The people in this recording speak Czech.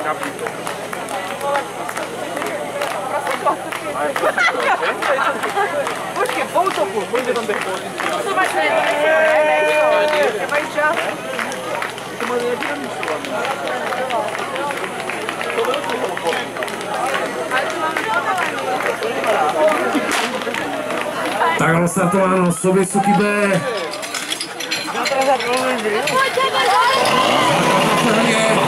Počkej, v autoku, pojďte tam bych pohodit. To máš ne, třeba i čas. To má nedynamisovat. To velký holopor. Tak rozstartováno, sobě suky B.